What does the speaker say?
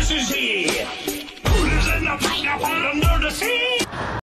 This is he, who lives in the pineapple under the sea.